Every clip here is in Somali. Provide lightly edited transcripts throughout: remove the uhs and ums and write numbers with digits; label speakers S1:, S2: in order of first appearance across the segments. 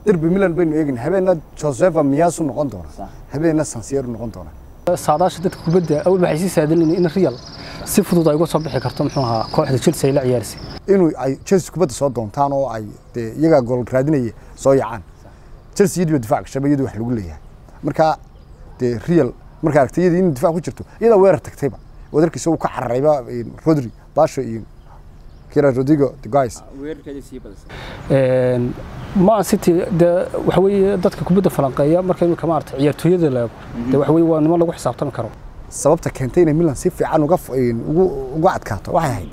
S1: درب ميلان بين إيجن هبنا جوزيفا مياسو نقون دونا هبنا سانسيرو نقون دونا
S2: saadaasha dadka kubadda awal waxay si saadalin in Real si fudud ay uga soo bixi karto muxuu ahaa kooxda Chelsea ay la ciyaarsi
S1: inuu ay Chelsea kubadda soo doontaan oo ay iyaga gool raadinayay soo yacaan Chelsea iyadu difaac shabeeyadu wax lagu leeyahay marka Real marka aragtiyada in difaac ku jirto iyada weerar tagtayba wadarkiisa uu ka cararayba Rodri Basho iyo Kira Rodrigo the guys
S3: weerarkeeda sii badasay
S2: ما سيتي ده وحوي ضدك كبده فلانقية مركز كمان عيارتوية ده ده وحوي وانما لو حساب تم كرو
S1: sababta keentay in Milan si fiican uga adkaato waxay ahayd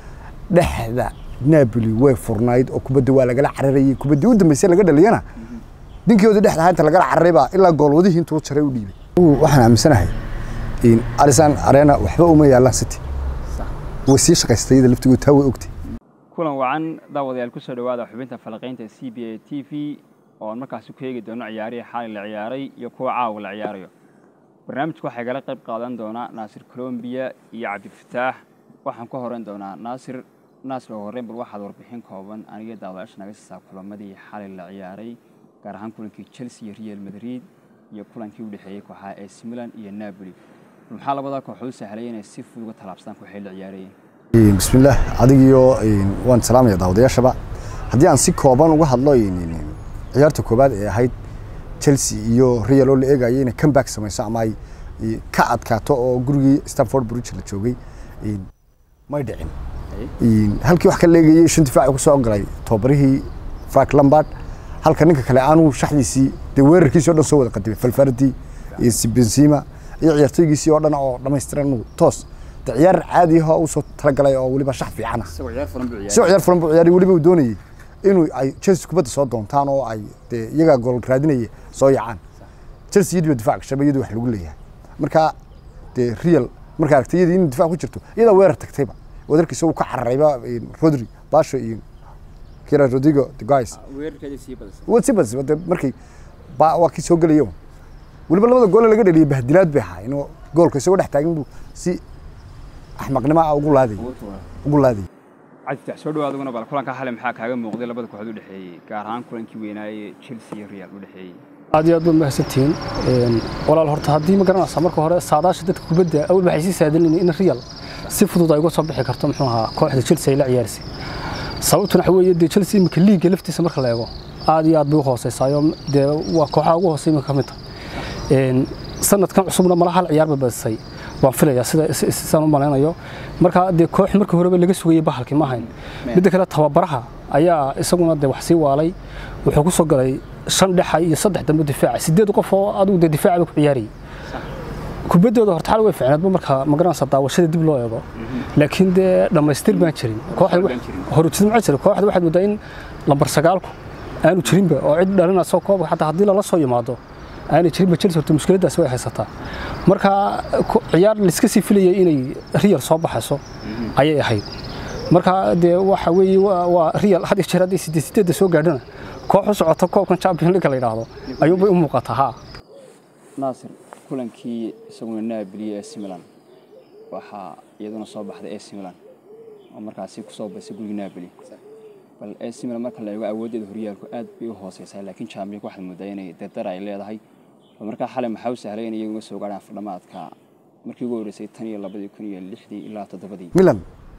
S1: dhaxda Napoli way furnayd oo kubadda waa laga cararayay kubadda u dambeysay laga dhaliyana dinkooda dhaxda inta laga cararayba ilaa goolwadii intuu jaray u dhiibay waxaan aaminsanahay in Alisson Arena waxba uma yaalaan City wasi shaqaystayda laftigu taa way ogtay
S3: kulan wacan daawadayaal ku soo dhawaada xubinta falaqeynta CBA TV oo markaas ku eegi doono ciyaarihi xal la ciyaaray iyo kuwa caawa la ciyaarayo barnaamijku waxa kala qayb qaadan doona Naasir Colombia iyo Cabdi Fataax waxaan ku horeyn doonaa Naasir oo horeen bal waxaad warbixin kooban aniga daawadayaasha naga soo kulamadii xal la ciyaaray gaar ahaan kulankii Chelsea iyo Real Madrid iyo kulankii u dhaxeeyay kooxaha AC Milan iyo Napoli maxaa labada kooxood sahlayeen inay si fudud uga talaabsadaan ku xil ciyaarayeen
S1: بسم الله adigiyo waan salaamay daawadayaashaba hadii aan si kooban uga hadlo ciyaarta koobaad ee ahayd Chelsea iyo Real oo la eegayay inay comeback sameeyso ama ay ka adkaato oo gurigii Stamford Bridge la joogay ma dhicin halkii wax ka leegayay shan difaac ku soo galay tobarihii Frank Lampard halka ninka kale aanu shaxdiisii weerarkiisa oo dhan soo wada qadibay Valverde iyo Benzema iyo ciyaartoygiisii oo dhan oo dhameystiran toos ciyaar caadi ah oo soo talagalay oo waliba shax fiican ah
S3: soo ciyaar
S1: furan buu ciyaari waliba uu doonayay inuu ay Chelsea kubadda soo doontaan oo ay iyaga gool raadinayay soo yacaan Chelsea iyadu difaac shabeeyadu wax lagu leeyahay marka Real marka aragtiyada in difaac ku jirto iyada weerar tagtayba wadarkiisa uu ka cararayba Rodri Basho iyo Kira Rodrigo the guys
S3: weerarkeeda sii badasay
S1: markay waa ki soo galayo waliba labada gool laga dhaliyay bahdilaad bay ahaa inuu goolka isagoo dhex taagan buu si أحمقنا ما أقول هذه
S3: عاد تحسود وهذا بال كلن كحل محاك هذا موقدي لبده كحدو دحي كارهان كلن كويناي تشيلسي ريال ودحي
S2: aad iyo aad ma haysteen walaal horta hadii ma garanaysa marka hore saadaasha dadka kubadda awal waxay si saadalin in Real si fudud ay uga soo bixi karto muxuu ahaa kooxda Chelsea ay la ciyaarsi sababtuna waxa weeye Chelsea marka liiga laftiisa marka la eego aad iyo aad buu hooseysayo waa kooxaha ugu hooseeya ka mid ah sanadkan cusubna malaha ciyaar badasay waan filayaa sida u maleynayo marka koox marka horeba laga sugayay bahalkii ma hayn mid kale tababaraha ayaa isaguna wax sii waalay wuxuu ku soo galay shan dhaxa iyo saddex dambe difaac sideed qof oo adigu difaaca ku ciyaariyay kubadooda horta xal way fiicnaadba marka ma garanaysa daawashada dib loo eego laakiin dhamaystir baan jirin kooxda horujid ma jiro kooxda waxaad moodaa in lambar 9 aanu jirinba oo cid dhalinayso koob xataa hadii la soo yimaado أنا شريب تشيلسي horta mushkiladaas way haysataa marka ciyaar la iska sii filayay inay Real soo baxayso ayay ahayd marka waxa weeye waa Real hadii jiradii 8 soo gaadhana koox u socota koobkan Champions League la yiraahdo ayuu u muuqataa ha
S3: Naasir kulankii isaguna Napoli AC Milan waxa iyaduna soo baxday AC Milan oo markaas ku soo baxay guriga Napoli bal AC Milan marka la eego awoodeeda horyaalku aad bay u hooseysaa laakiin Champions waxa moodaa inay dardar ay leedahay marka xalay maxaa u sahlay in iyagu soo gaaraan fadhamaadka markii ugu horeysay tan iyo 2006 ilaa 7
S1: Milan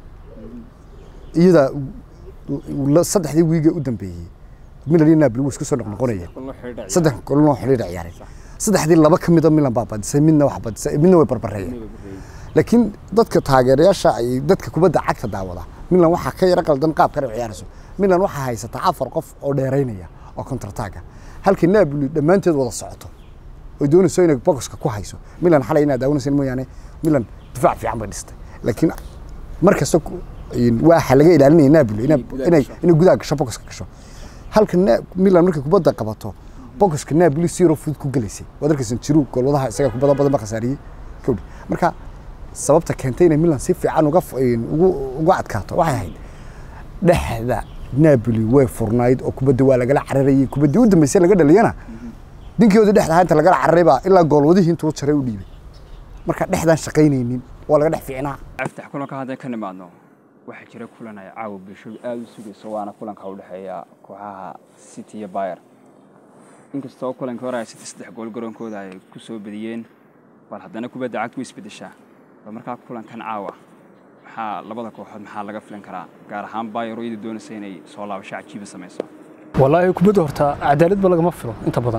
S1: iyada saddexdii wiiga u dambeeyay Milan iyo Napoli isku soo noqonayeen saddex gool oo xiriir ciyaaray saddexdii laba kamid ah Milan baa badisay midna wax badisay midna way barbareeyeen laakiin dadka taageerayaasha ay dadka kubadda cagta daawada Milan waxa ka yara qaldan qaabka ay ciyaarayso Milan waxa haysata afar qof oo dheereynaya oo counter attack halkii Napoli dhamaanteed wada socoto oo doonayso inay boxka ku hayso Milan xalay inaad daawanayso mooyaane Milan difaac fiican bay dhistay laakiin markasta waxa laga ilaalinay Napoli inay gudaha gasho boxka gasho halka Milan markay kubadda qabato boxka Napoli si rafud ku galeysay wadarkiisan jiru gooladaha isaga kubadda badan ba khasaariyay kowdi marka sababta keentay in Milan si fiican uga adkaato waxay ahayd dhaxda Napoli way furnayd oo kubadda waa laga cararayay kubadda u dambeysay laga dhaliyana dinkooda dhaxda inta laga cararayba ilaa goolwadii intuu jaray u dhiibay marka dhaxdan shaqaynaynin waa laga dhex fiicnaa
S3: aftax kulanka hadda ka nimaadno waxa jira kulan ay caawa bulshadu aad u sugayso waana kulanka u dhaxeeya kooxaha City iyo Bayern inkastoo kulankii hore ay 3 gool garoonkooda ay ku soo badiyeen bal haddana kubadda cagtu isbedeshaa markaa kulankan caawa maxaa labada kooxood maxaa laga filan karaa gaar ahaan Bayern oo doonaysa inay soo laabasho cajiib samayso
S2: والله kubadda horta cadaalad ba lagama filo inta badan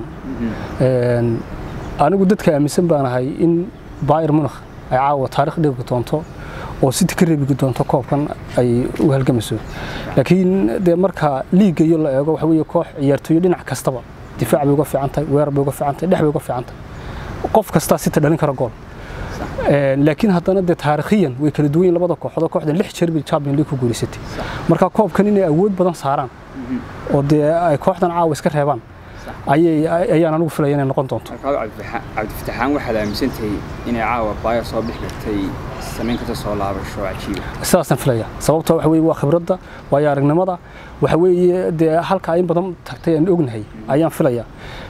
S2: anigu dadka aaminsan baanahay in Bayern Munich ay caawa taariikh dhib ku doonto oo si tikreebi doonto koobkan ay u halgamayso laakiin de marka liiga iyo la eego waxa weeye koox ciyaartooy dhinac kastaba difaac bay uga fiican tahay weerar bay uga fiican tahay dhex bay uga fiican tahay qof kasta si dhalin kara gool laakiin haddana de taariikhiyan way kala duwan labada kooxood kooxdan 6 jeer bay Champions League ku guuleysatay marka koobkan inay awood badan saaraan oo de ay kooxdan caawa iska reebaan ayaan anigu filayaa inay noqon doonto
S3: Cabdifataxaan waxa aaminsantahay inay caawa Bayern soo bixi kartay sameyn karto soo laabasho cajiib
S2: saasan filayaa sababtoo waxa weeye waa khibradda waa aragnimada waxa weeye de halka ay badan tagtay aan ognahay ayaan filayaa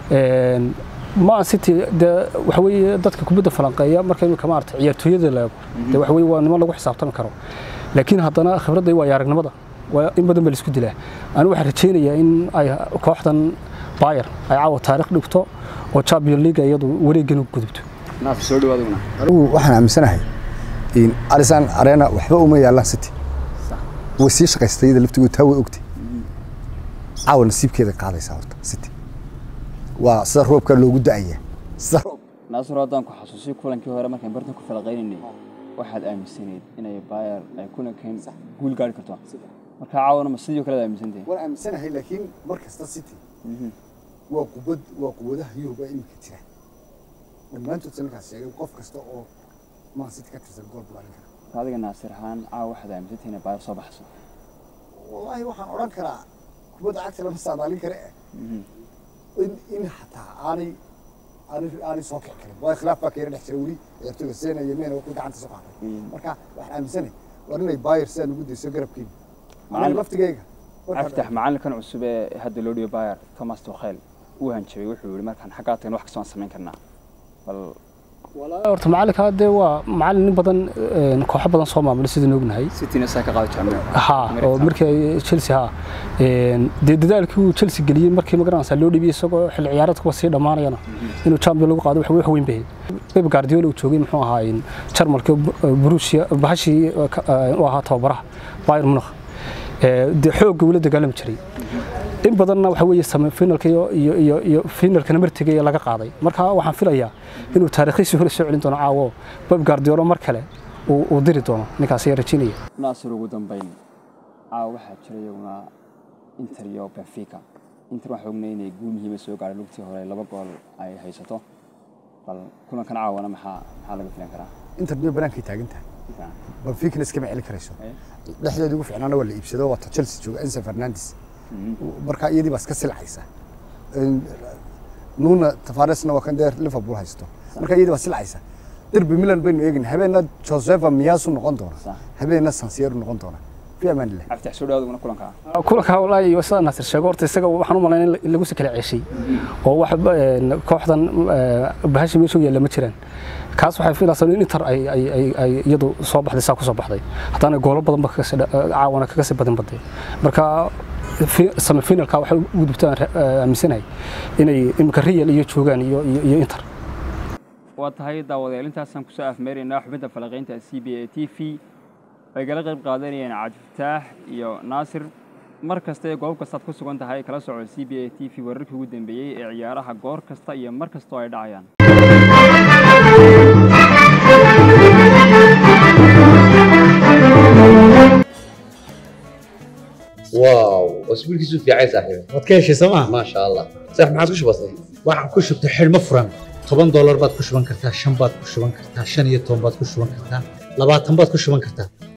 S2: ما city de waxa weeye dadka kubadda falanqeeya markay ka maartay ciyaartooyada la de waxa weeye waa niman lagu xisaabtan karo laakiin haddana khibradda waa aragnimada waa in badan bal isku dilaa aan waxa rajaynayaa in ay kooxdan Bayern ay caawa taariikh dhigto oo Champions League iyadu wareegan u gudubto
S3: naaf soo dhawaaduna
S1: anigu waxaan aaminsanahay in Alisson Arena waxba uma yaalaan city wasi shaqaystayda laftigu taa way ogtay caawa nasiibkeeda qaadaysa horta city waa sida roobka loogu da'aya
S3: naasir haddaan ku xasuusiyo kulankii hore markaan bartan ku falaqeynay waxaad aaminsaneed inay Bayern ay kulankan guul gaari karto marka caawana ma sidoo kale aaminsantahay
S1: waan aaminsanahay laakiin markasta city waa quwadaha Yurub ay imika jiraan dhammaantood sanadkaas sheegay qof kasta oo Man City ka tirsan gool buu arkaa
S3: adiga naasir ahaan caawa waxaad aaminsantahay inay Bayern soo baxso
S1: wallahi waxaan oran karaa kubadda cagta lama saadaalin kare in hataa aanay soo kici karin waa khilaaf baa keenay dhex jira weli ciyaartooyga Sena iyo Mena ku gacanta soo qaaday marka waxaan aaminsanahay waa inay Bayern saan ugu deyso garabkiina macallin laftigeyga
S3: aftax macallinkan cusub ee hadda loo dhiyo Bayern Thomas Tuchel uu hanjabay wuxuu yiri markaan xagga tayn wax ka soo sameyn karnaa bal
S2: والله horta macallinka hadda waa macallin badan kooxo badan soo maamulay sidii ognahay
S3: City-na saa ka qaado Champions
S2: oo markii Chelsea dadaalkii uu Chelsea galiyay markii magaranaysa loo dhibiyay isagoo xil ciyaareedku sii dhamaanayna inuu Champions League qaado wax weyn baa Pep Guardiola uu joogay muxuu ahaa in Jarmalka Borussia bahashi oo ahaa tababaraha Bayern Munich de xoog wala dagaalam jiray in badanna waxa weeye semi-finalka iyo finalka martigay laga qaaday marka waxaan filayaa inuu taariikhiisa hore soo celin doono caawo Pep Guardiola mar kale uu diri doono ninkaas ay rajaynaya
S3: naasir ugu dambeyn caawa waxa jiray una Inter iyo Benfica Inter waxa ognayn inay guul muhiim ah soo gaaray lugtii hore 2 gool ay haysato bal kulankan caawana maxaa laga filan karaa
S1: Inter bay banaanka taagan tahay Benfica iskama celin karayso dhexdeedu ugu fiicnaana waa la iibsado waa Chelsea jooga Enzo Fernandes marka iyadii baa iska silcaysa Nuno Tavaresna waa kan deer Liverpool haysto marka iyadii baa silcaysa derby Milan baynu eegin habeena Josepha Miyasu noqon doona habeena San Siro noqon doona في امان الله
S3: افتح سو dhawaaduna
S2: kulanka wallahi wasa nasir sheego horta isaga waxaan u maleynaa in lagu kala ceeshay oo wax kooxdan bahashi meeshu yeela ma jiraan kaas waxay filaysaa in Inter ay iyadu soo baxday saa ku soo baxday hadana goolo badan ba caawana kaga sii badan baday marka semi-finalka waxay u gudubtaan aaminsanahay inay imka Real iyo joogan iyo Inter
S3: waa tahay daawadayaal intaasaan ku soo afmeerinaa xubinta falaqeynta CBA TV ay kala qayb qaadanayeen Cabdifatax iyo Naasir mar kasta ee goob kasta ku sugan tahay kala socod CBA TV wararkii ugu dambeeyay ee ciyaaraha goor kasta iyo mar kasta oo ay dhacayaan
S4: واو اسبوع كيسو في عايز صاحبي
S5: wadkeeshi sama
S4: ما شاء الله صح ما عادش بسيط
S5: waxaan ku shubtay xilmo furan $10 baad ku shuban kartaa 5 baad ku shuban kartaa 5 iyo 10 baad ku shuban kartaa 20 baad ku shuban kartaa